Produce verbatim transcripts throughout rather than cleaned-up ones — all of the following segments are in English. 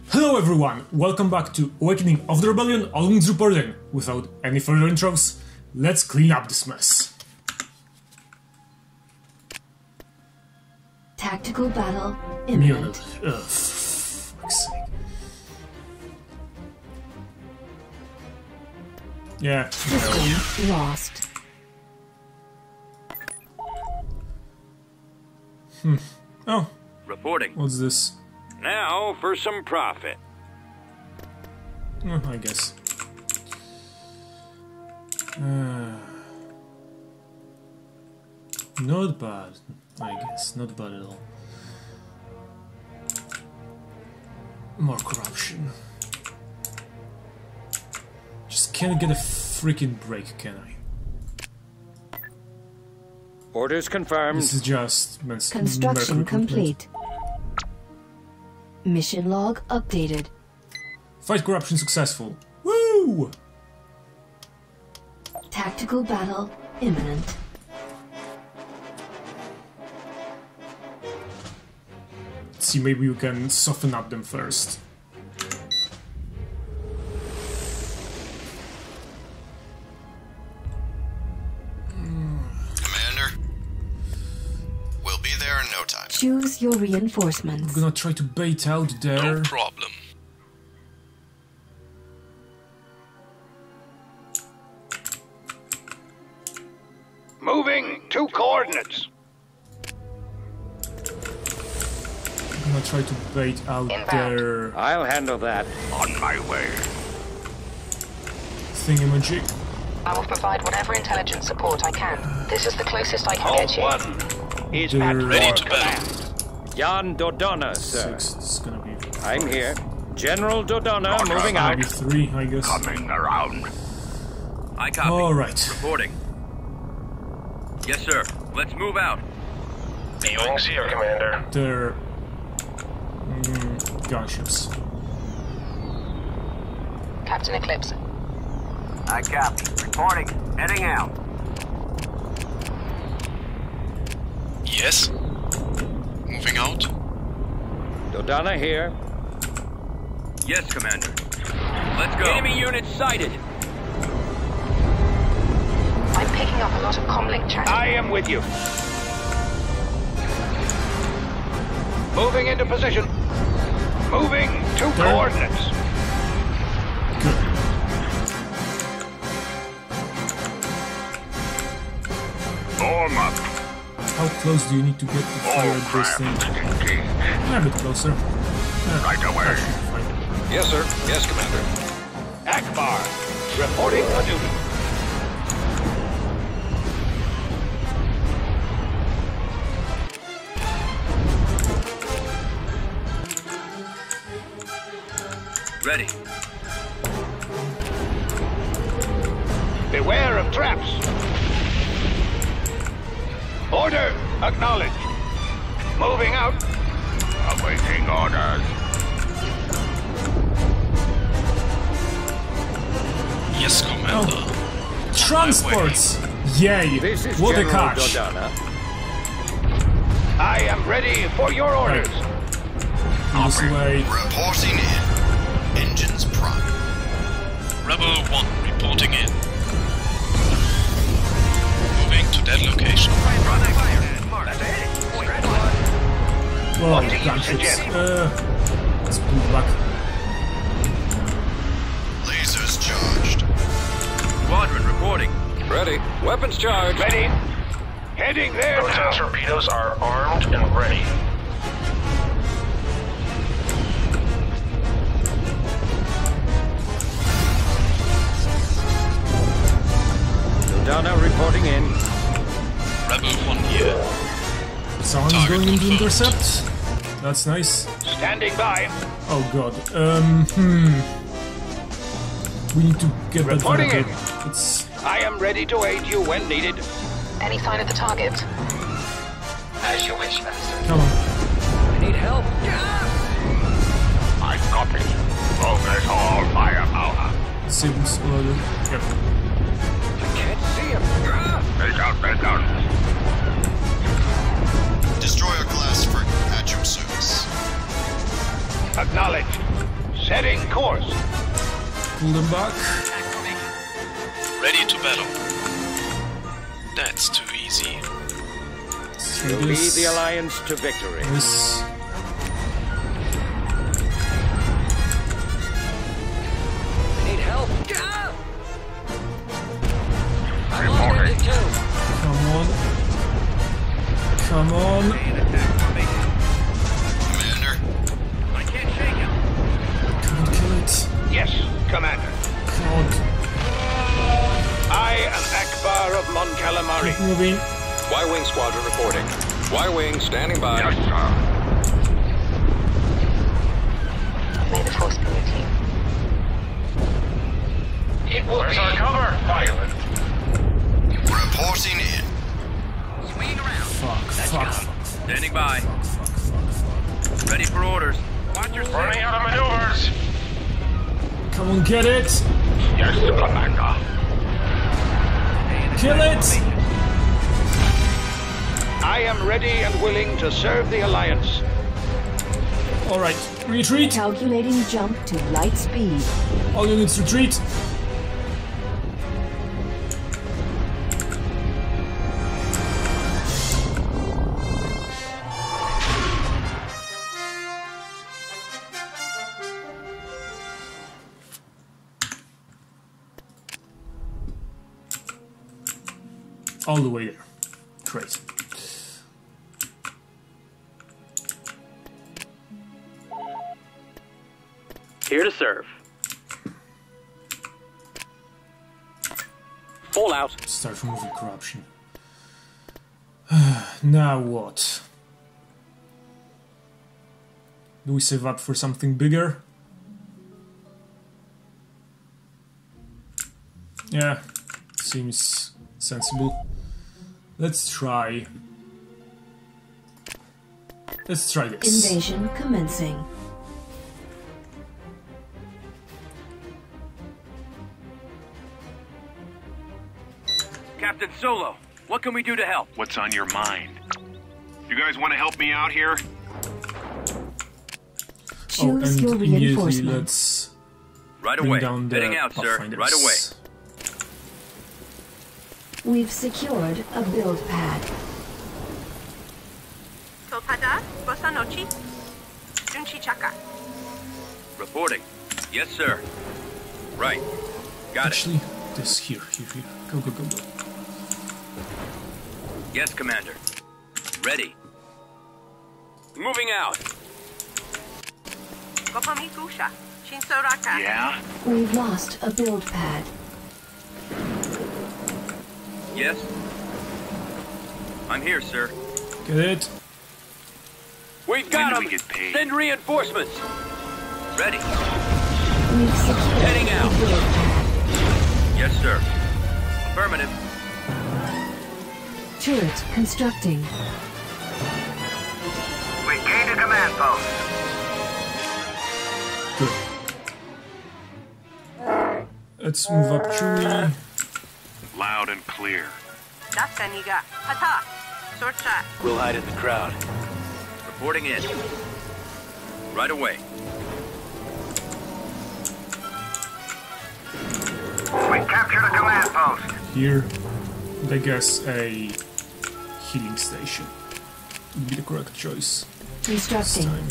Hello everyone, welcome back to Awakening of the Rebellion, Alung's reporting. Without any further intros, let's clean up this mess. Tactical battle imminent. Ugh, for fuck's sake. Yeah. System lost. Hmm. Oh. Reporting. What's this? Now for some profit. Oh, I guess. Uh, not bad, I guess. Not bad at all. More corruption. Just can't get a freaking break, can I? Orders confirmed. This is just... Construction complete. Mission log updated. Fight corruption successful. Woo! Tactical battle imminent. Let's see, maybe you can soften up them first. Commander, we'll be there in no time. Choose your reinforcements. I'm gonna try to bait out there. No problem. Moving to coordinates. I'm gonna try to bait out Inbound. their I'll handle that. On my way. thingamajig. I will provide whatever intelligence support I can. This is the closest I can All get you. one is They're at ready your to command. Jan Dodonna, sir. Six. It's gonna be. I'm here. General Dodonna moving out. Maybe three, I guess. Coming around. I copy. All right. Reporting. Yes, sir. Let's move out. Viewings here, Commander. They're mm, gunships. Captain Eclipse. I copy. Reporting. Heading out. Yes? Moving out? Dodonna here. Yes, Commander. Let's go. Enemy unit sighted. I'm picking up a lot of comlink chat. I am with you. Moving into position. Moving to There. coordinates. Good. Form up. How close do you need to get to fire at this thing? A bit closer. Yeah, Right away. that should be fine. Yes, sir. Yes, Commander. Akbar, reporting on duty. Ready. Beware of traps. Order acknowledged. Moving out. Awaiting orders. Yes, Commander. Transports! Yay! This is What a General catch! Dodonna. I am ready for your orders. This way. Reporting in. Engines prime. Rebel one reporting in. Moving to that location. Whoa, What do you gunships. suggest? Uh, let's move back. Lasers charged. Squadron reporting. Ready. Weapons charged. Ready. Heading there Proton now. torpedoes are armed and ready. Dodonna reporting in. Rebel one here. Someone's Target going into confirmed. intercept. That's nice. Standing by. Oh god. Um, hmm. We need to get that Reporting vehicle. in. It's... I am ready to aid you when needed. Any sign of the target? As you wish, Master. Come on. I need help. I copy. Focus all firepower. Signals loaded. Yep. I can't see him. Take out their guns. Destroyer class for at your service. Acknowledged. Setting course. Pull them back. Ready to battle. That's too easy. So Will lead this, the Alliance to victory. this. Need help? Reporting. Come on. Come on. Commander, I can't shake him. Come on, kill it. Yes, Commander. God. I am Akbar of Mon Calamari. Keep moving. Y-Wing Squadron reporting. Y-Wing standing by. Yes, sir. May the force be with you. It will Where's our cover, pilot? reporting in. Swing around. Fuck, fuck, fuck. Standing by. Fuck, fuck, fuck, fuck. Ready for orders. Watch your Running step. out of maneuvers. Come on, get it. Yes, Commander. Kill it. I am ready and willing to serve the Alliance. All right, retreat. Calculating jump to light speed. All units retreat. All the way there. Great. Here to serve. Fallout. Start removing corruption. Now what? Do we save up for something bigger? Yeah, seems sensible. Let's try. Let's try this. Invasion commencing. Captain Solo, what can we do to help? What's on your mind? You guys want to help me out here? Oh, Choose and your immediately reinforcements. let's Right bring away. down the Heading out, sir. Pathfinders. Right away. We've secured a build pad. Topada, bossa noche. Junchi chaka. Reporting. Yes, sir. Right. Got Actually, this here, here, here. Go, go, go, go. it. Yes, Commander. Ready. Moving out. Kopomi kusha. Shinsoraka. Yeah? We've lost a build pad. Yes. I'm here, sir. Get it? We've got do him. we get paid? Send reinforcements. Ready. We've secured Heading out. a build pad. Yes, sir. Affirmative. Turret constructing. We gained a command post. Good. Let's move up Chewie. Loud and clear. Dasaniga. Hata. Sorcha. We'll hide in the crowd. Reporting in. Right away. We captured a command post. Here, and I guess a healing station would be the correct choice this Constructing. time.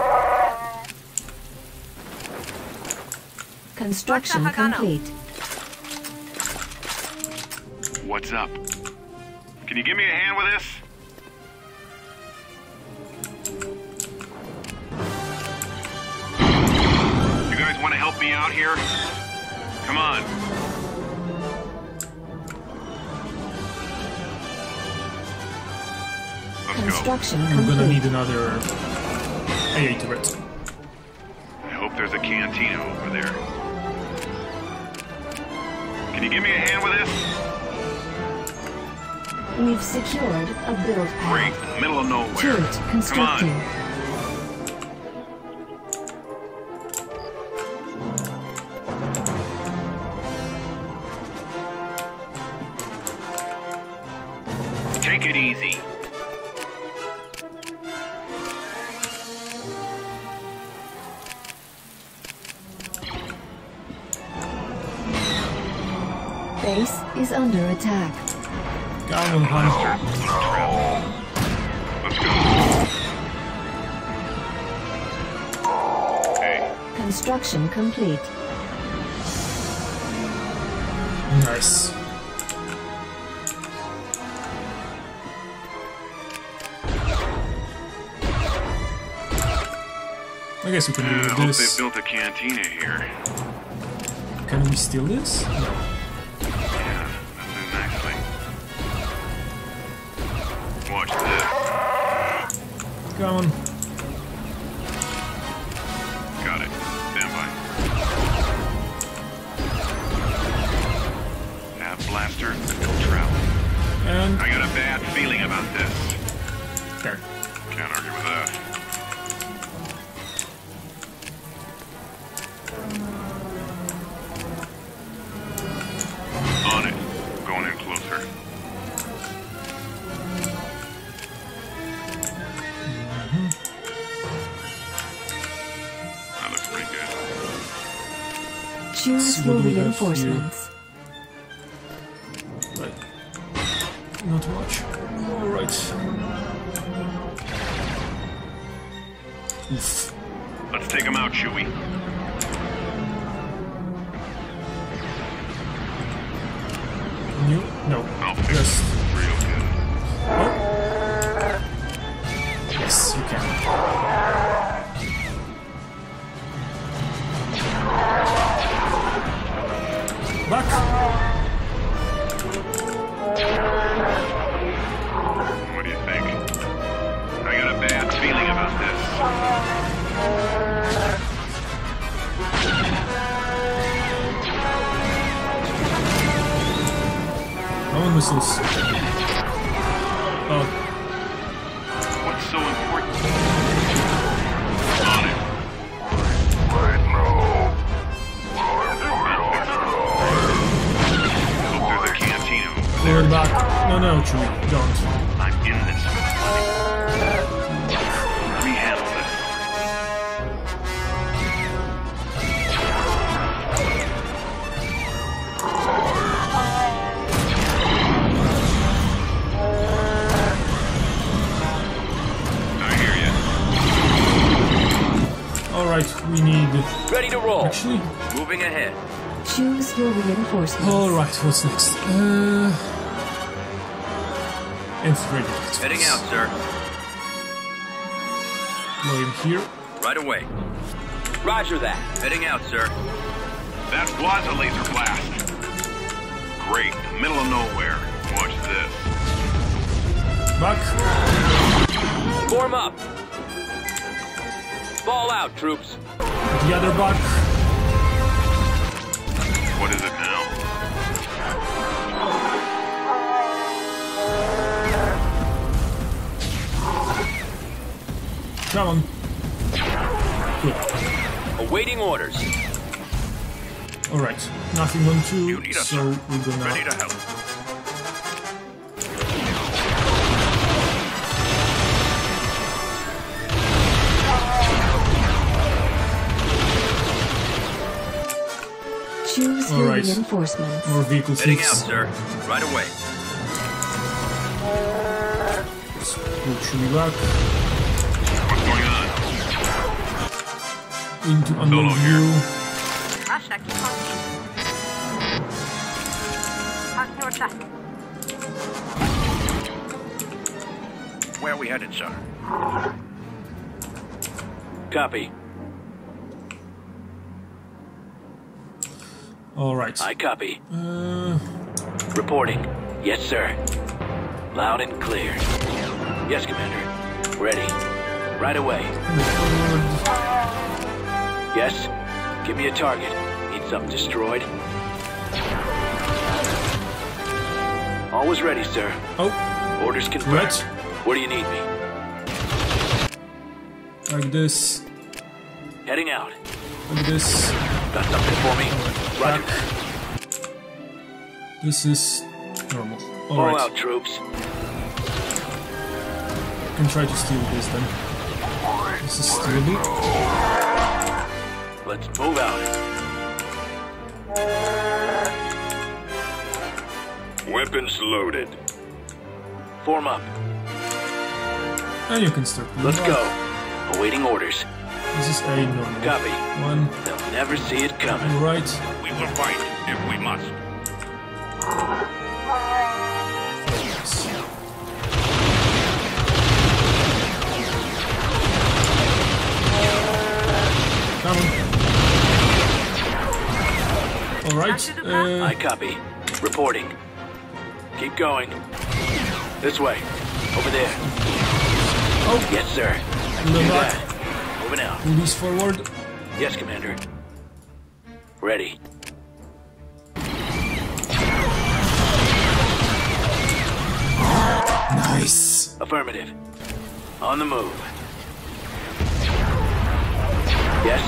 Construction What's up, Hagano? complete. What's up? Can you give me a hand with this? You guys want to help me out here? Come on. Let's go. Construction I'm gonna complete. need another A A turret. I hope there's a cantina over there. Can you give me a hand with this? We've secured a build pad. Great, middle of nowhere. Turret Come constructing. on. Take it easy. Base is under attack. Come on, hun. Let's go. Hey. Construction complete. Nice. I guess we can I do hope this. they built a cantina here. Can we steal this? No. Yeah, that'll do nicely. Watch this. Come on. Got it. Stand by. Nav blaster, no travel. And I got a bad feeling about this. there. Can't argue with that. On it. Going in closer. That looks pretty good. Choose See your what we have reinforcements. Right. Not much. Alright. Oof. Let's take him out, Chewie. You? No. I'll fix Just. it real good. Oh. Yes, you can. Back. What do you think? I got a bad feeling about this. Come on, missiles. Oh. What's so important? On it. Hope there's a cantina over Clear there. the back. No, no, Chewie, don't. I'm in this for the money. Let me handle this. I hear you. Alright, we need... Ready to roll. Actually... Moving ahead. Choose your reinforcements. Alright, what's next? Uh... Infrared. Heading out, sir. Low him here. Right away. Roger that. Heading out, sir. That was a laser blast. Great. Middle of nowhere. Watch this. Back. Form up. Fall out, troops. The other back. What is it now? Come on. Good. Awaiting orders. Alright. Nothing on two, You need us, so sir. we're gonna... Ready to help. Choose your Alright. reinforcements. More vehicle Heading out, fleets. sir. Right away. Pull Chewie back. What's going on? Into Solo unknown here. view. Asha Kikonji. Hak Norta. Where are we headed, sir? Copy. Alright. I copy. Uh, Reporting. Yes, sir. Loud and clear. Yes, Commander. Ready. Right away. Yes? Give me a target. Need something destroyed? Always ready, sir. oh, Orders confirmed. right. Where do you need me? Like this. Heading out. Like this. Got something for me? Roger. Back. This is normal. Fall Alright. out, troops. Can try to steal this then. This is stealable. Let's move out. Weapons loaded. Form up. And you can start. Let's go. Awaiting orders. This is a normal. Copy. One. They'll never see it coming. Right. We will fight if we must. Come on. All right. Uh, I copy. Reporting. Keep going. This way. Over there. Oh. Yes, sir. Do Do that. that. Moving out. Release forward. Yes, Commander. Ready. Nice. Affirmative. On the move. Yes.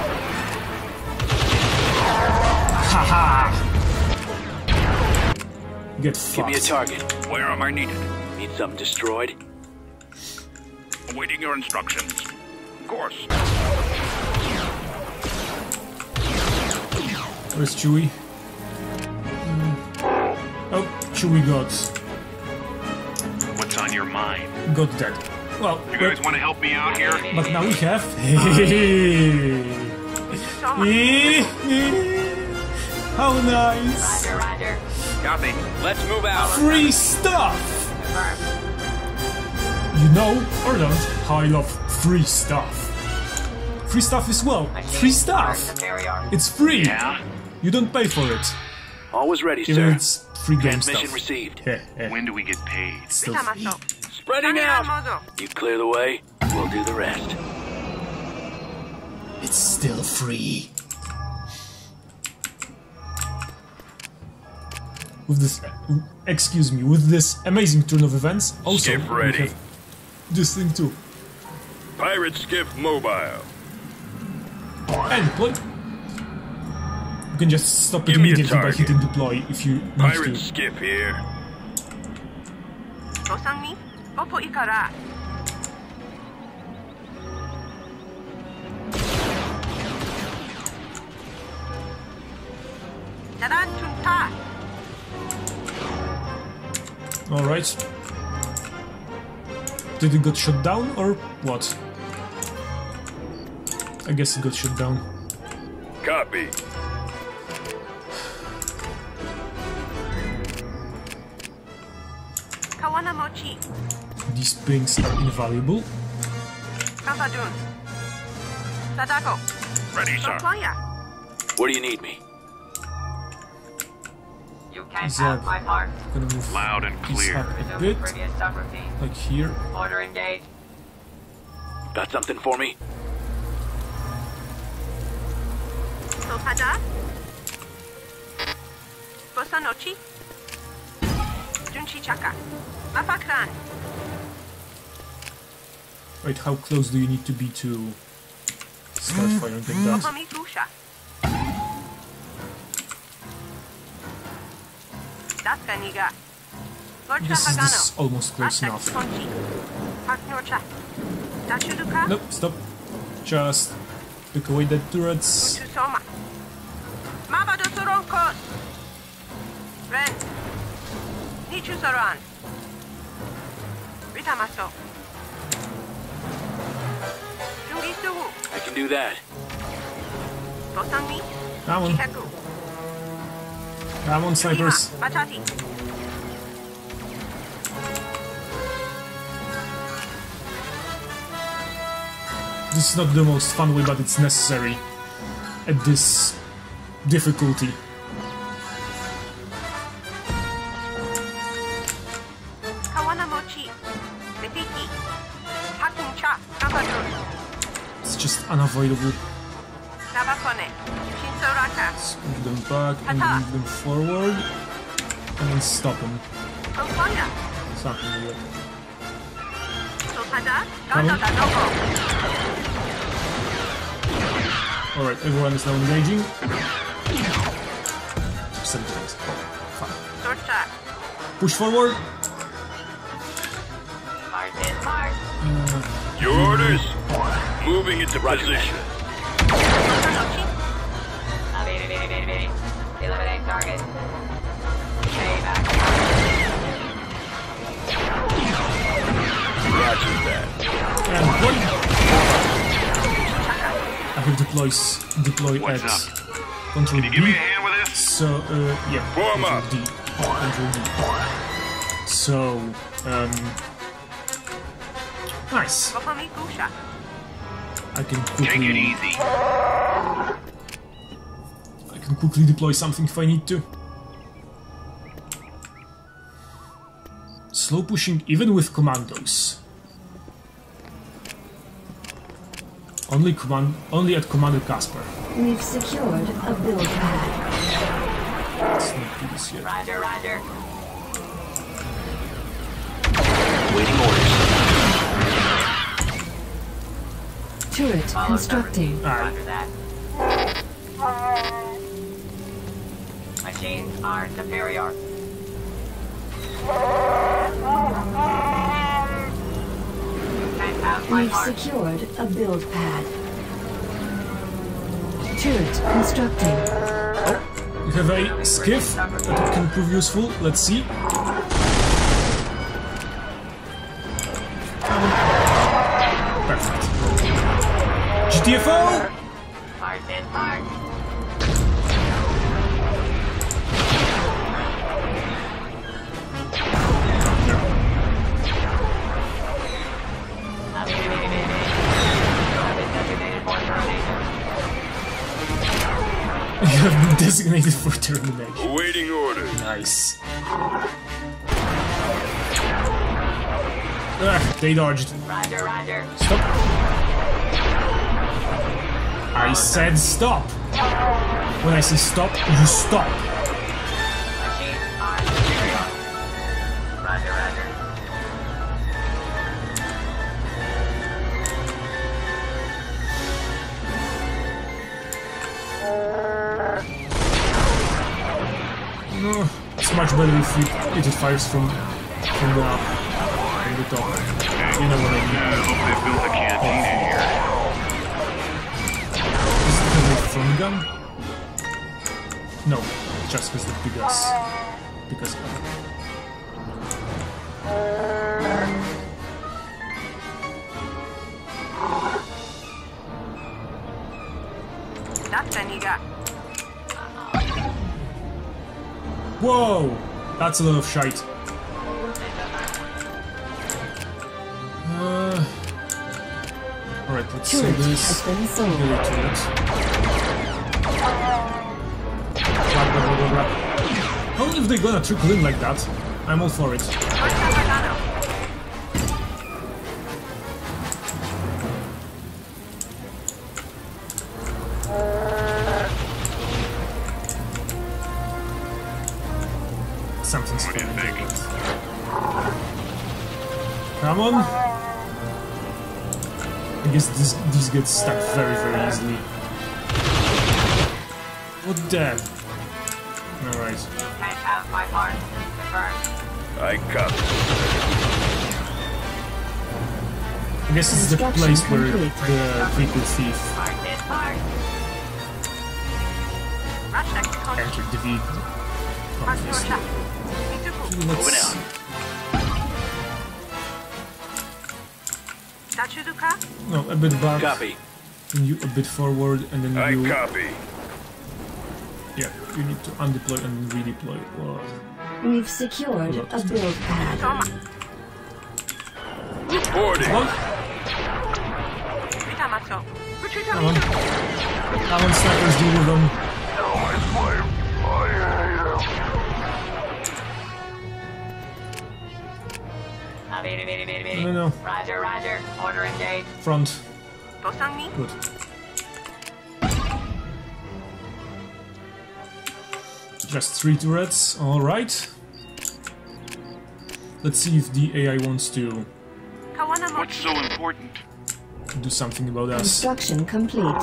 Haha. Get fucked. Give me a target. Where am I needed? Need something destroyed? Awaiting your instructions. Of course. Where's Chewie? Mm. Oh, Chewie got What's on your mind? got dead. Well, You guys want to help me out here? but now we have. How nice! Roger, roger. Copy. Let's move out. Free stuff! You know, or don't, how I love free stuff. Free stuff is well, free stuff! It's free! Yeah? You don't pay for it. Always ready, Even sir. if it's free game Transmission stuff. received. Heh, heh. When do we get paid? Still free. Spreading out. You clear the way, we'll do the rest. It's still free. With this, excuse me, with this amazing turn of events, also Skiff we ready. have this thing too. Pirate skiff mobile. And deploy. You can just stop it Give me a immediately by target. hitting deploy if you need Pirate to. skiff here. Bosanmi, opo ikara. Jaran chunta. Alright. Did it got shut down or what? I guess it got shut down. Copy. Kawana mochi. These pings are invaluable. Kampajun. Sadako. Ready, sir. Sokoya. Where do you need me? You can't Zeb. have my part. Gonna move Loud and this clear. up a Resume bit, previous subroutine. like here. Order engaged. Got something for me? Sopada. Bosanochi. Junchi chaka. Mapakran. Wait, how close do you need to be to start firing at that? Mohammed Kusha. Daskaniga. Lord This is, this Hagano. is almost close enough. Konchi. Haknorcha. Dashuduka. Nope, stop. Just look away the turrets. Utusoma. Mabado Soronkos. Ren. Nichu Soran. Ritamaso. Jungi Suwu. I can do that. Bosanmi. Come on, Chiheku. come on, snipers. Machati. This is not the most fun way, but it's necessary at this difficulty. Kawana Mochi. Metiki. Hakuncha. Kampajun. It's just unavoidable. Nabakone. Shinsoraka. Move them back and move them forward. And then stop them. Sokoya. Something weird. Sopada. Come Gando on. Danoko. Alright, everyone is now engaging. Sometimes. Fine. Torcha. Push forward. March in, march. Your orders. Moving into position. Bosanochi. Eliminate target. Stay back. deploys deploy What's at up? Control Can you give me D. a hand with this? So uh, yeah, Form Control up. D, Control D. So um, nice. I can quickly. Take it easy. I can quickly deploy something if I need to. Slow pushing even with commandos. Only command, only at Commander Casper. We've secured a build pad. Let's not do this yet. Roger, roger. Waiting orders. Turret constructing. Alright. that. Machines are superior. We've secured a build pad. Turret constructing. We have a skiff that can prove useful. Let's see. Perfect. G T F O! Parts in parts. You have been designated for termination. Awaiting orders. Nice. Ah, they dodged. Roger, roger. Stop. I said stop. When I say stop, you stop. Machines are superior. Roger, roger. No, it's much better if it, if it fires from from the from the top. You know what I mean? I hope they built a cantina here. Is it the front gun? No, just because the biggest because That's Aniga. whoa, that's a lot of shite. Uh, all right, let's save Turret this. has been sold. Get it to it. Blah, blah, blah, blah, blah. Only if they're gonna trickle in like that. I'm all for it. Something's What do you falling. think? Come on. I guess this these get stuck very very easily. What the? Alright. Can't have my parts. Confirmed. I copy. I guess it's the Construction place where complete. the vehicle thief Parts in parts. Rush execution. entered the vehicle. Parts to Obviously. attack. Let's Tachuduka? no a bit back. Copy. And you a bit forward, and then I you copy. yeah you need to undeploy and redeploy. Well, We've secured a build pad. Toma. Reporting. come on, Vitamato. Retreat come on, come on, snipers, deal with them. No, no, no. Roger, roger. Order engaged. Front. Bosangmi? Good. Just three turrets, alright. Let's see if the A I wants to What's so important? do something about us. Construction complete.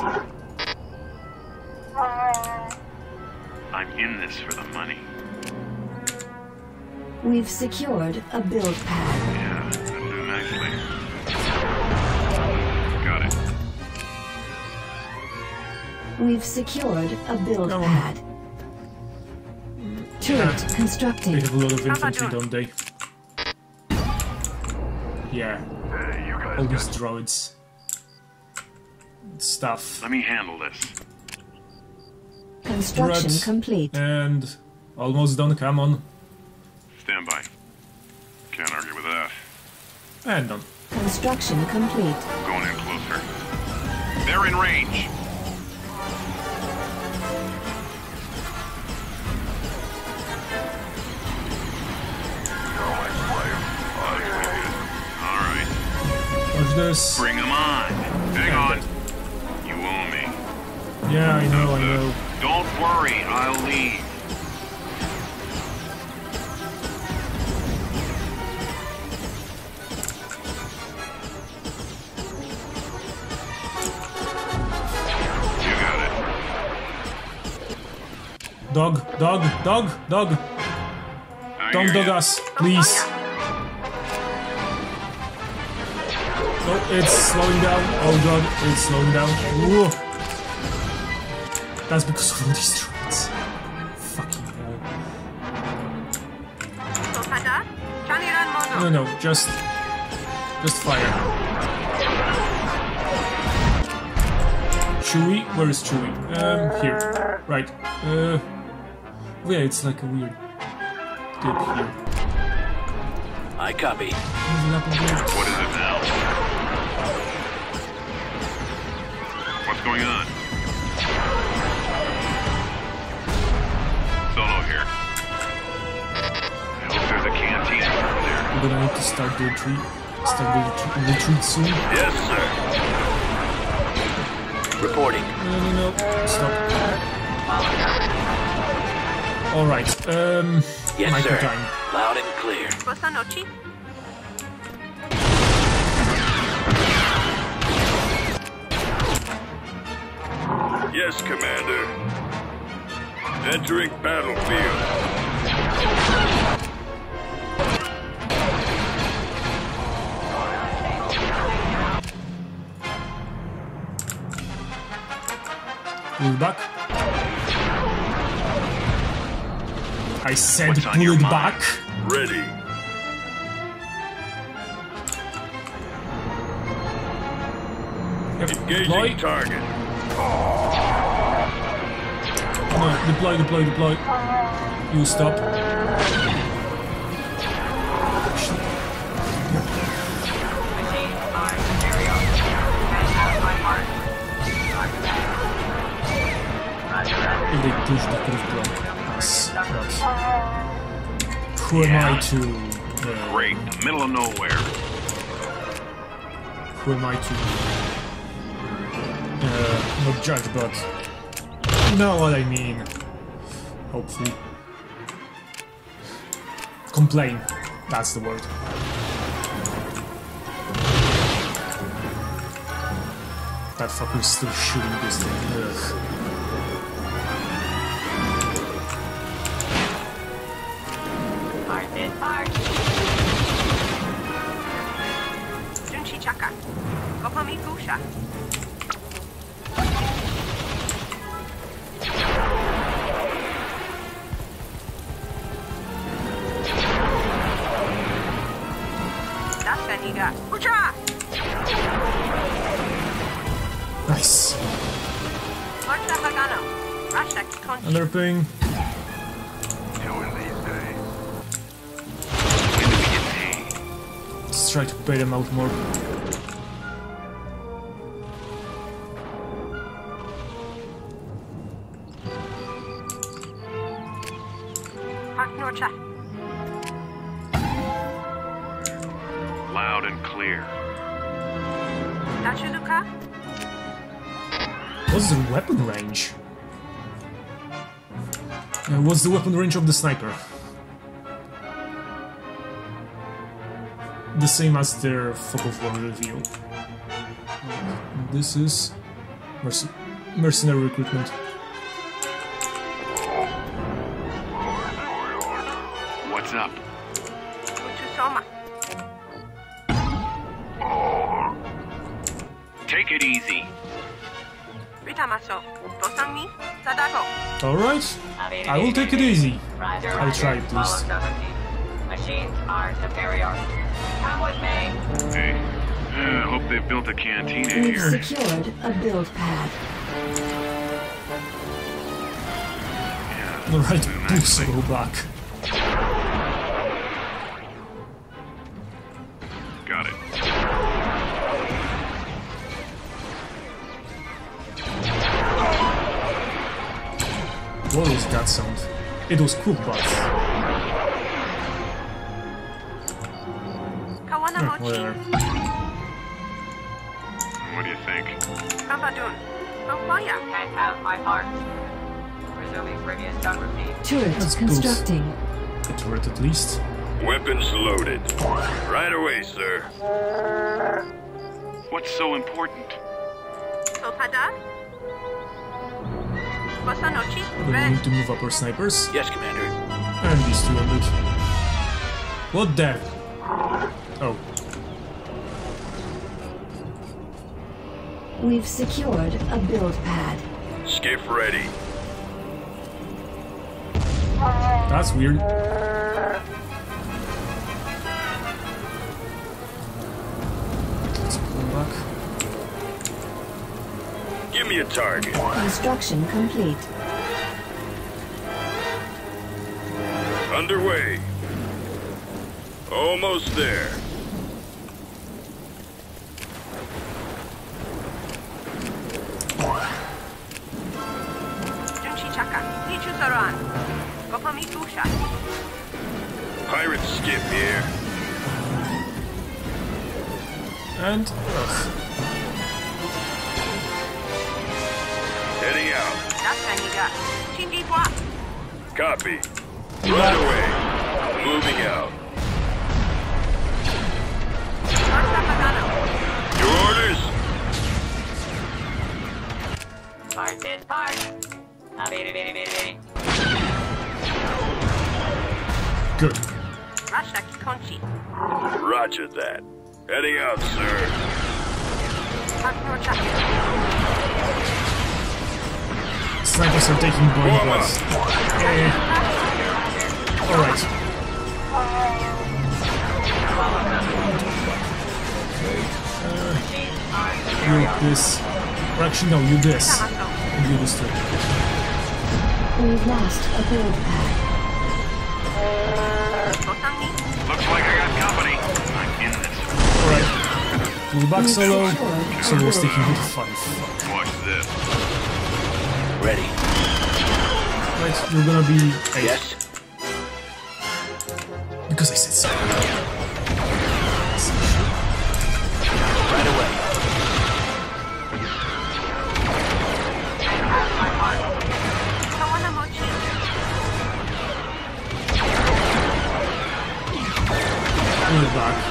I'm in this for the money. We've secured a build pad. Yeah, that do nicely. Got it. We've secured a build Come on. pad. Turret They constructing. have a lot of infantry, don't they? Yeah. All these droids. stuff. Let me handle this. Construction Right. complete. And almost done, come on. Stand by. Can't argue with that. And done. Construction complete. Going in closer. They're in range. Alright. Watch this. Bring them on. Hang on. You owe me. Yeah, I know, I know. Don't worry, I'll leave. You got it. Dog, dog, dog, dog. I Don't hear dog ya. us, please. Oh, it's slowing down. Oh god, it's slowing down. Whoa. That's because of all these droids. Fucking hell. No, no, just... Just fire. Chewie? Where is Chewie? Um, here. Right. Uh... Yeah, it's like a weird dip here. I copy. What is it now? What's going on? Solo here. I hope there's a canteen over there. We're gonna need to start the retreat. Start the retreat, retreat soon. Yes, sir. Reporting. No, no, no. Stop. Alright, um... Yes, micro sir. time. Loud and clear. Bosta noci? Yes, Commander. Entering battlefield. Pull it back. I said What's on pull your it mind? back. Ready. Yep. Engaging Deploy. target. No, deploy, deploy, deploy. You stop. If they push, they could have blocked us. But who am I to? Uh, Great. Middle of nowhere. who am I to? Uh, not judge, but you know what I mean. Hopefully, complain. That's the word. That fucker's still shooting this thing. Ugh. Junchi Chaka. Gopomi Gusha. Dasganiga. Ucha! Nice. Marcha Hagano. Rasha Kikonchi. Another ping. Let's try to pay them out more. Park Norcha. Loud and clear. Dachuduka. What's the weapon range? Uh, what's the weapon range of the sniper? The same as their Fog of War reveal. Uh, this is merc mercenary recruitment. What's up? Uchusoma. Take it easy. Ritamaso. Bosangmi. Sadako. Alright, I will take it easy. I'll try at least. Machines are superior. Come with me. Hey, I hope they built a cantina We've here. secured a build pad. Alright, let's go back. Got it. What was that sound? It was cool, but... Eh, whatever. What do you think? Kapadun. Papaya. Can't have my part. Resuming previous gun routine. Turret Let's constructing. build a turret at least. Weapons loaded. Right away, sir. What's so important? Sopada. Bosanochi. We Red. need to move up our snipers. Yes, Commander. And these two are good. What the? Oh. We've secured a build pad. Skiff ready. That's weird. Let's pull back. Give me a target. Construction complete. Underway. Almost there. Junchichaka. Nichusaran. Gopamitusha. Pirate skiff here. And Earth. Heading out. That's Aniga. Chinjipwa. Copy. Right away. Moving out. Your orders? Parts is parts. Ah, bitty, bitty, bitty, bitty. Good. Rashaki Konchi. Roger that. Heading out, sir. Haknocha. Snipers are taking point Warm up. west. Eh. Alright. Uh, you this. Or actually, no, you this. And you this too. We've lost a build pad. Bosangi. Looks like I got company. I'm in this. Alright. Pull back We've solo. secured Solo's a taking build hit pad. five. Watch this. Ready. Right, you're gonna be eight. Yes. Because I said so. Right away. Kawanamochi. Pull it back.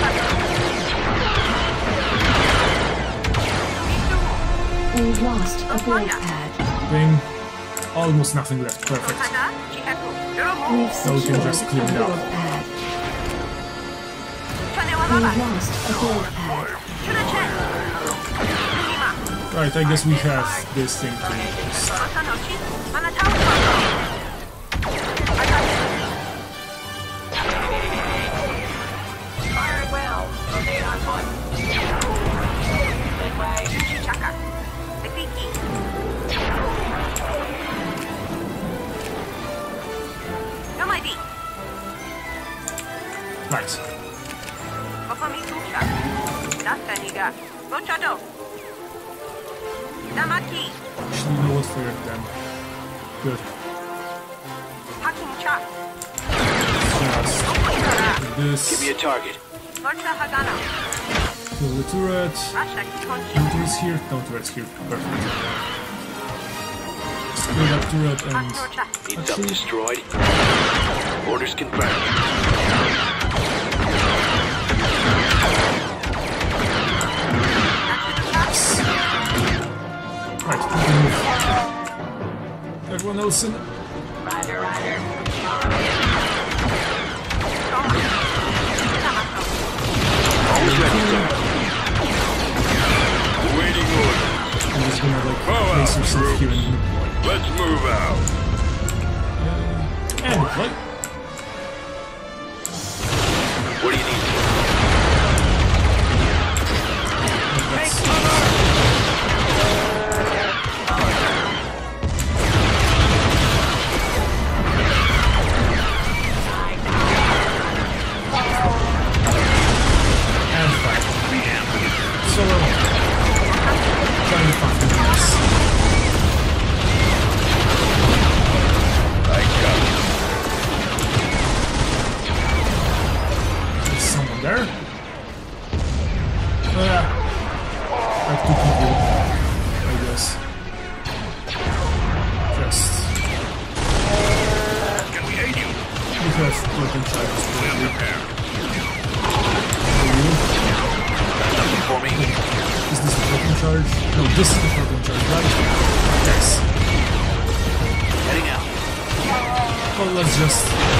We've lost a build pad. Bing. Almost nothing left. Perfect. Sopada. Chihaku. Yoromo. We've we secured can just a clean it build up. pad. We've Chanewababa. lost a build pad. Chunachen. Yuma. Right, I guess we have this thing to just... Bosanochi. Manatawa. I got it. Firing well. Rotate on foot. This way. Junchichaka. Tekiki. No, my D. Right. Gopamitusha. That's Aniga. Gochado. Damaki. Actually, you know what? Fired them. Good. Hakim Cha. Just Okoikara. do this. Give me a target. Lorcha Hagano. Kill the turret. Rashaki Konchi. No turrets here. No turrets here. Perfect. Just kill that turret and... Haknocha. Need Actually- something destroyed. Orders confirmed. Right, we can move. Everyone else in. Roger, roger. Always ready, sir. Waiting orders. I'm just gonna like Bow out, place yourself here and troops. Let's move out. and right. What do you need? have broken charges. For me. Is this the broken charge? No, this is the broken charge, right? Yes. Heading out. Well, let's just...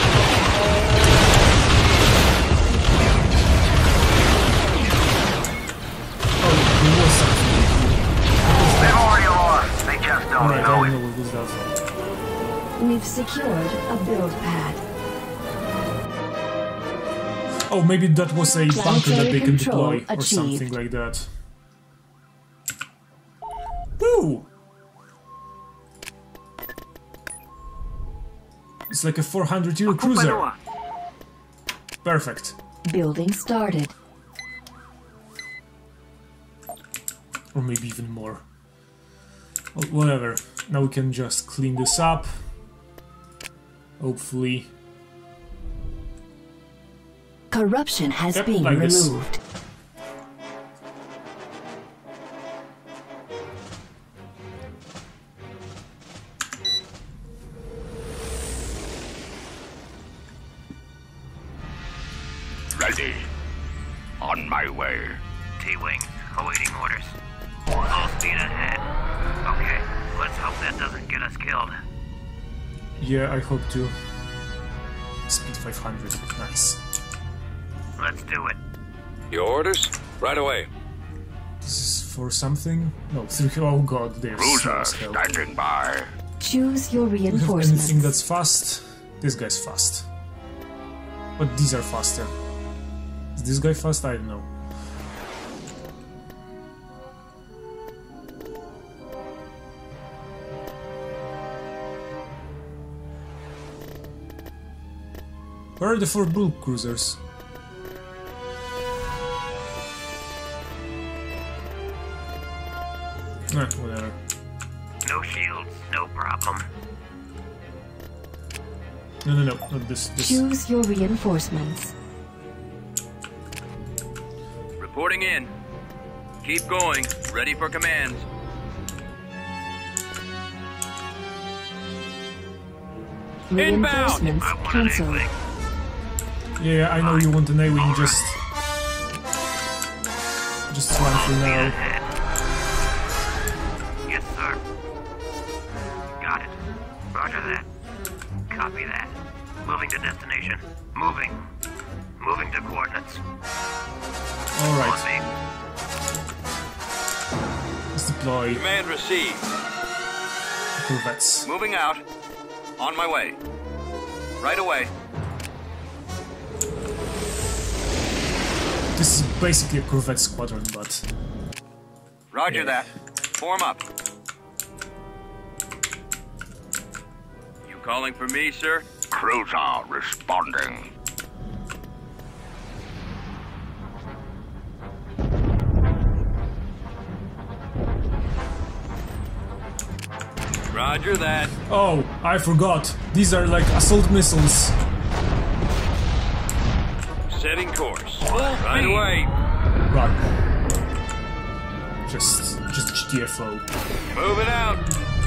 Oh, there was something. They've already lost. They just don't Alright, I know don't it. know what was that. We've secured a build pad. Oh, maybe that was a bunker that they can Planetary deploy control or something achieved. like that. Woo! It's like a four hundred euro cruiser. Perfect. Building started. Or maybe even more. Well, whatever. Now we can just clean this up. Hopefully. Corruption has Yep, been like this. removed. Ready. On my way. T-Wing, awaiting orders. Full speed ahead. Okay, let's hope that doesn't get us killed. Yeah, I hope to. Speed five hundred. Nice. Let's do it. Your orders? Right away. This is for something? No, three. Oh god, they're slow Cruiser as hell. standing by. Choose your Do you have reinforcements. anything that's fast? This guy's fast. But these are faster. Is this guy fast? I don't know. Where are the four bull cruisers? Eh, whatever. No shields, no problem. No, no, no, not this. this. Choose your reinforcements. Reporting in. Keep going. Ready for commands. Reinforcements I want an cancelled. A-Wing. Yeah, I know you want an A-Wing, just... Just one for now. Ahead. Yes, sir. Got it. Roger that. Copy that. Moving to destination. Moving. Moving to coordinates. Alright, On me. let's deploy Command received. corvettes. Moving out. On my way. Right away. This is basically a corvette squadron, but... Roger Yeah. that. Form up. You calling for me, sir? Cruiser responding. Roger that. Oh, I forgot. These are like assault missiles. Setting course. Right away. Run. Just... just G T F O. Moving out.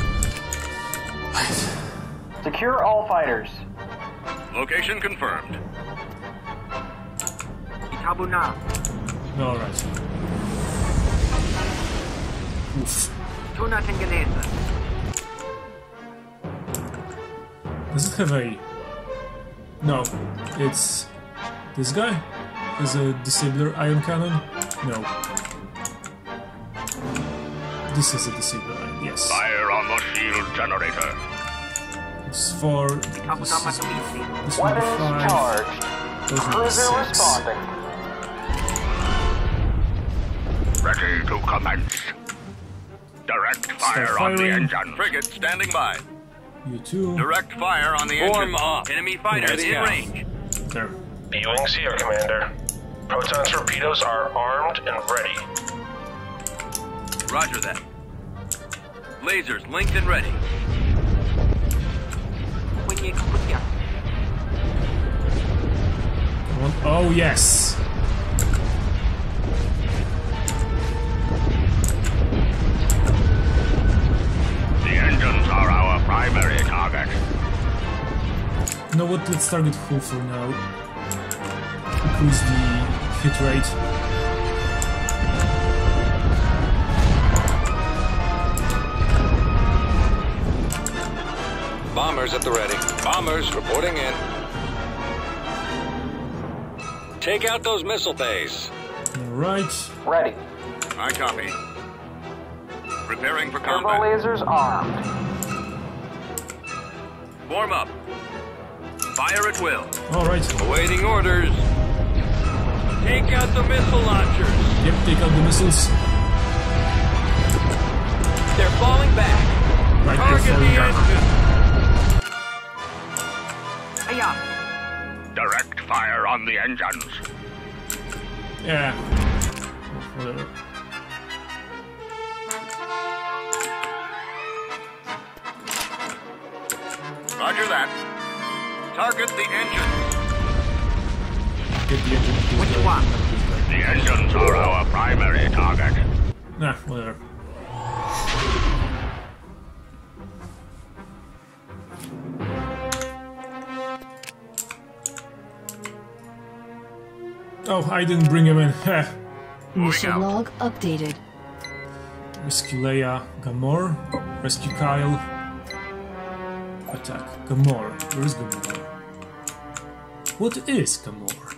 Secure all fighters. Location confirmed. Itabu now. Alright. Oof. Tuna Tinganesa. Does it have a... No. It's... This guy? Has a disabler ion cannon? No. This is a disabler ion, yes. Fire on the shield generator. It's four... This, is, this one Weapons five. charged. Those are Cruiser six. responding. Ready to commence. Direct fire on the firing. engine. Frigate standing by. You too. Direct fire on the Form engine. up. Enemy fighters Ready in out. range. There. B-Wings here, Commander. Proton torpedoes are armed and ready. Roger that. Lasers linked and ready. One, oh, yes. The engines are our primary target. You know what? Let's target Hull for now. Increase the hit rate. Bombers at the ready. Bombers reporting in. Take out those missile bays. Alright. Ready. I copy. Preparing for Turbo combat. lasers armed. Form up. Fire at will. Alright. Awaiting orders. Take out the missile launchers. Yep, take out the missiles. They're falling back. Right, Target they're the falling down. engine. Hiya. Direct fire on the engines. Yeah. Whatever. Roger that. Target the engines. Get the engine. What you want? The engines are our primary target. Nah, whatever. Oh, I didn't bring him in. Heh. Mission log updated. Rescue Leia, Gamor. Rescue Kyle. Attack. Gamor. Where is Gamor? What is Gamor?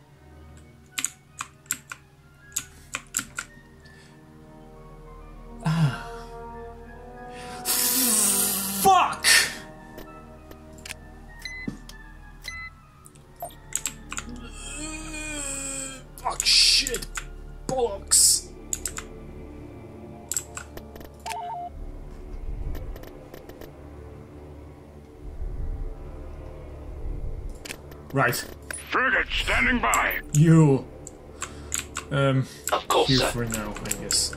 Ah. Fuck! Fuck shit. Bollocks. Right. Frigate standing by. You. Um. Of course, here sir. for now, I guess.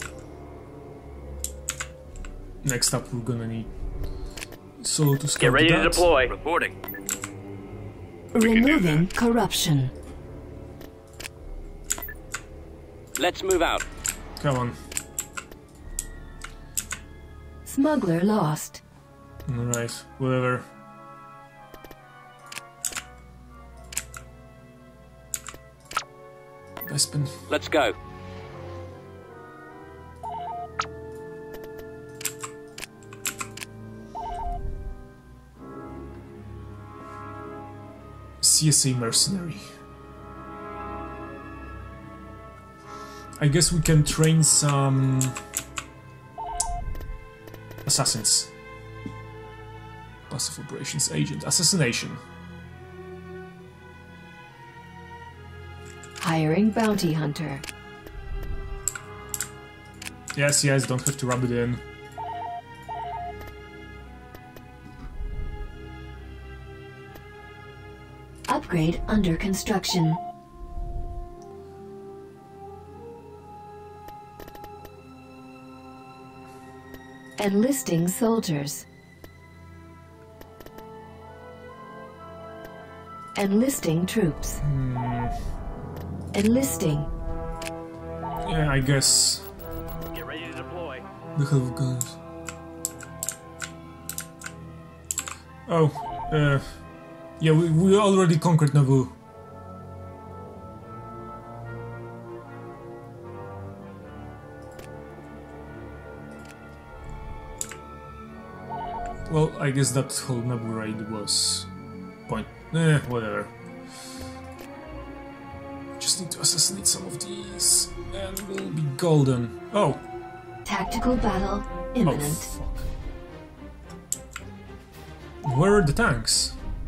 Next up, we're gonna need Solo to scout. Get ready the to dots. deploy. Reporting. Removing corruption. Let's move out. Come on. Smuggler lost. Alright, whatever. Bespin. Let's go. C S A mercenary. I guess we can train some assassins. Passive operations agent. Assassination. Hiring bounty hunter. Yes, yes, don't have to rub it in. Upgrade under construction. Enlisting soldiers. Enlisting troops. Hmm. Enlisting. Yeah, I guess. Get ready to deploy. The hell of guns. Oh, uh, yeah, we, we already conquered Naboo. Well, I guess that whole Naboo raid was point. Eh, whatever. Just need to assassinate some of these, and we'll be golden. Oh! Tactical battle imminent. Oh, fuck. Where are the tanks?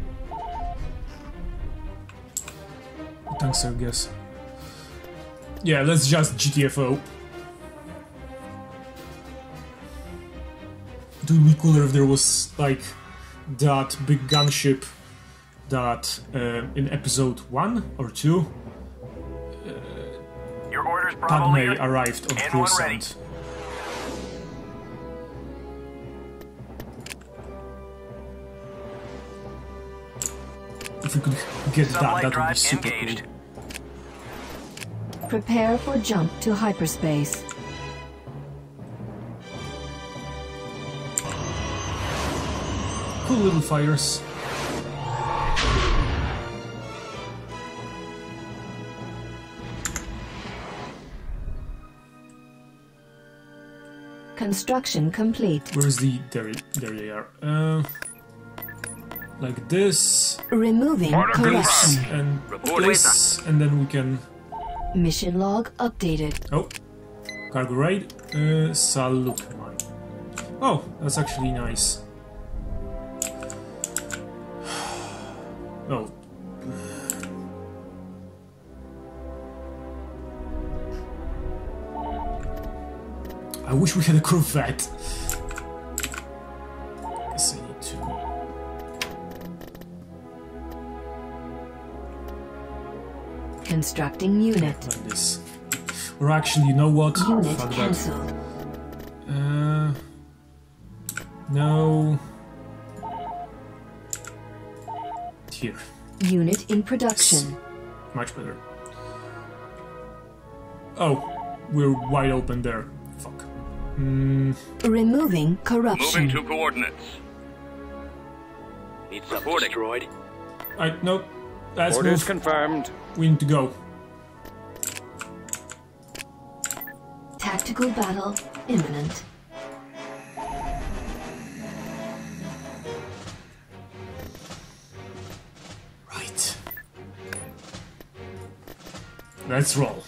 The tanks, I guess. Yeah, let's just G T F O. It would be cooler if there was, like, that big gunship that uh, in episode one or two, uh, Your orders, Bravo Padme leader. arrived on And one ready. Coruscant. If we could get that, Sublight that would be drive super engaged. cool. Prepare for jump to hyperspace. Cool little fires. Construction complete. Where's the... There, there they are. Uh, like this. Removing corruption. And this. And then we can... Mission log updated. Oh. Cargo raid. Uh, Saluk mine. Oh, that's actually nice. Oh. I wish we had a Corvette. I guess I need to... Constructing unit. Like this. Or actually, you know what? Unit Fuck cancelled. that. Uh... No... Here. Unit in production. Much better. Oh, we're wide open there. Fuck. Mm. Removing corruption. Moving to coordinates. Need something destroyed. Alright, no. That's Orders move. confirmed. We need to go. Tactical battle imminent. Right. Let's roll.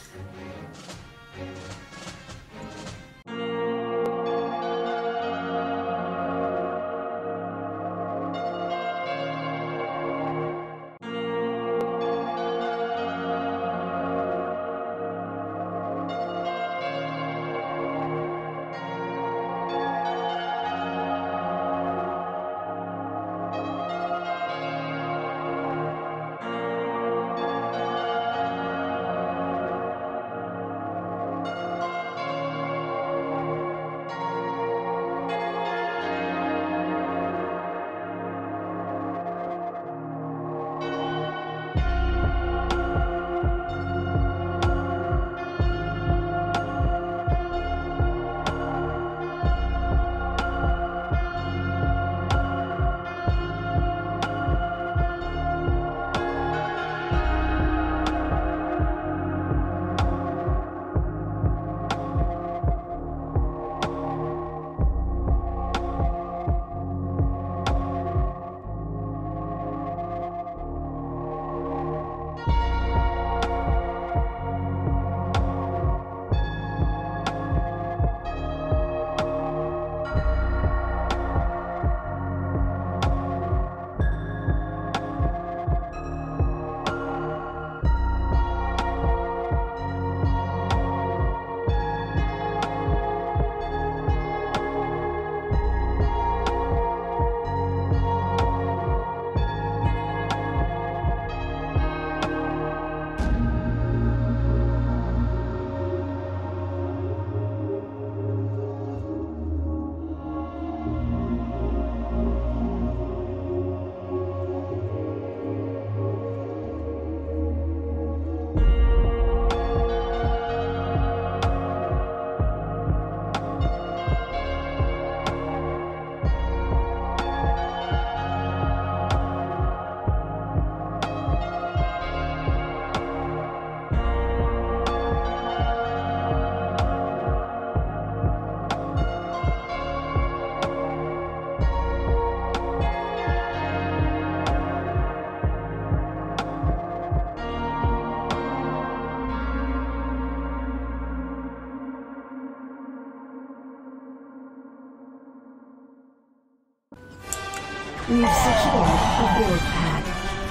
We've secured a build pad.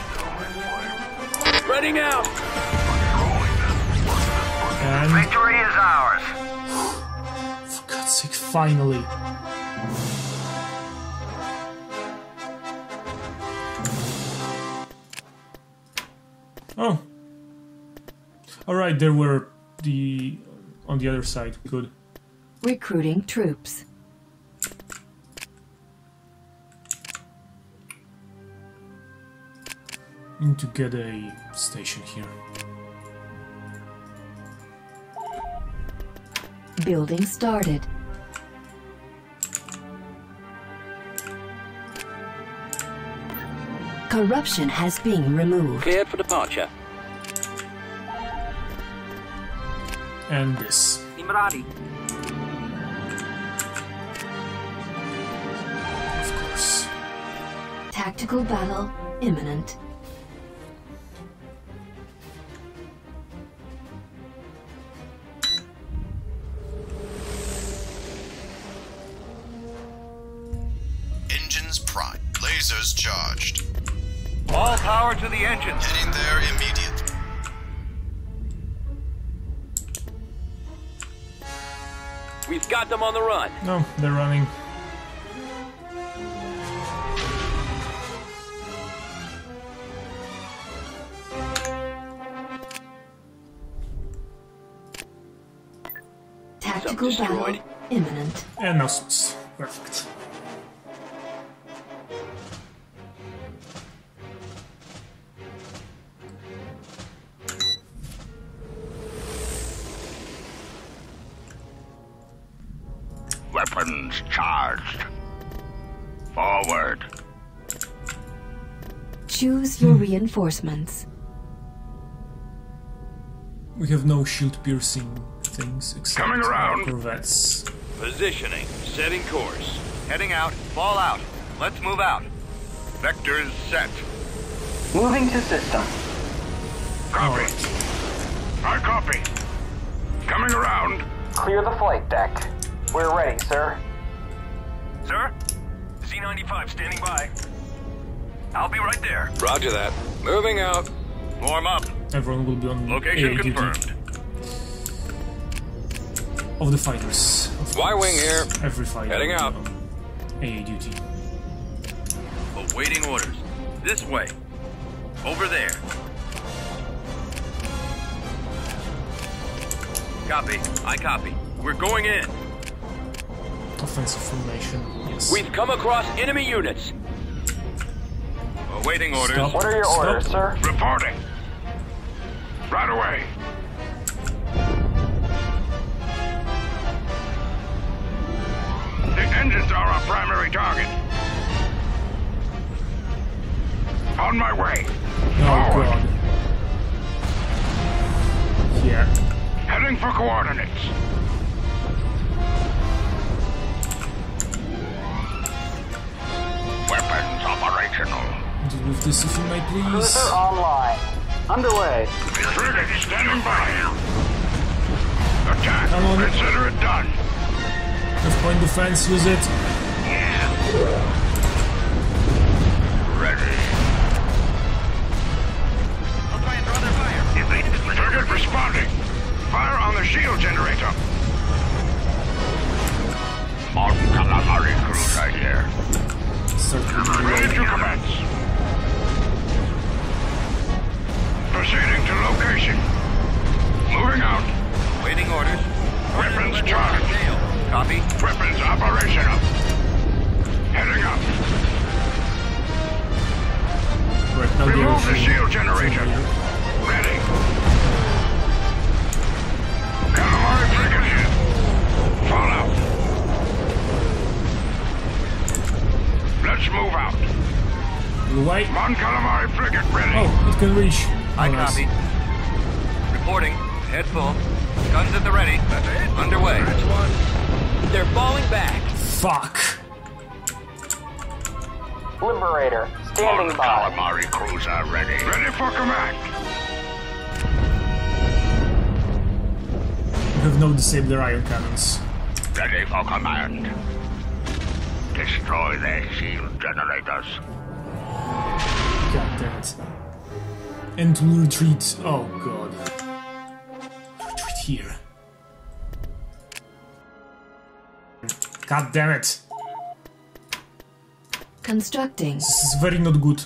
Spreading out. And Victory is ours. for God's sake, finally. Oh. Alright, there were the... on the other side. Good. Recruiting troops. Need to get a station here. Building started. Corruption has been removed. Cleared for departure. And this. Imarati. Tactical battle imminent. Engines prime. Lasers charged. All power to the engines. Heading there immediately. We've got them on the run. No, they're running. Tactical battle imminent. And no suits. Perfect. Weapons charged. Forward. Choose your reinforcements. We have no shield-piercing things except Coming around. corvettes. Positioning. Setting course. Heading out. Fall out. Let's move out. Vectors set. Moving to system. Copy. I copy. Coming around. Clear the flight deck. We're ready, sir. Sir? Z ninety-five standing by. I'll be right there. Roger that. Moving out. Warm up. Everyone will be on Location A A duty. confirmed. Of the fighters. Of Y-wing course. here. Every fighter. Heading will be out. on A A duty. Awaiting orders. This way. Over there. Copy. I copy. We're going in. Offensive formation. Yes. We've come across enemy units. Awaiting orders. Stop. What are your Stop. orders, sir? Reporting. Right away. The engines are our primary target. On my way. Oh Forward. god. Yeah. Heading for coordinates. Weapons operational. Deal with this if you might please. Cruiser online. Underway. Frigate standing by. Attack. Come on. Consider it done. Have point defense, use it. Ready. I'll try and draw their fire. Frigate responding. Fire on the shield generator. On calamari cruiser here. Start Ready to commence. Proceeding to location. Moving out. Waiting orders. Weapons charged. Sail. Copy. Weapons operational. Heading up. Right now Remove the they're- shield generator. Ready. Calamari frigate here. Fall out. Let's move out. White. Mon Calamari frigate ready. Oh, it can reach. I Oh, nice. copy. Reporting. Head full. Guns at the ready. Underway. They're falling back. Fuck. Liberator. Standing Mon by. Calamari cruiser ready. Ready for command. We have no disabler ion cannons. Ready for command. Destroy their shield generators. God damn it. And to retreat. Oh god. Retreat here. God damn it. Constructing. This is very not good.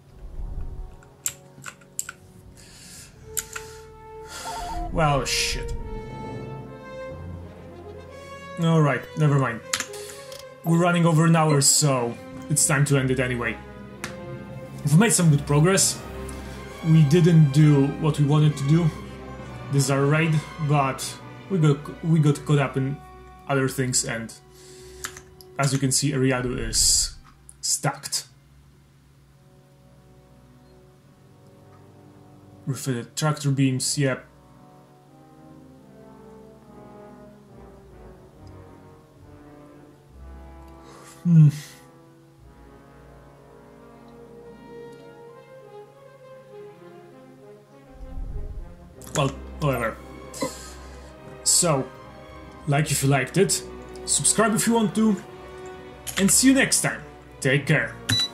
Well, shit. Alright, never mind. We're running over an hour, so it's time to end it anyway. We've made some good progress. We didn't do what we wanted to do. This is our raid, but we got we got caught up in other things, and as you can see, Ariado is stacked. Refitted tractor beams, yep. Hmm. Well, whatever. So, like if you liked it, subscribe if you want to, and see you next time. Take care.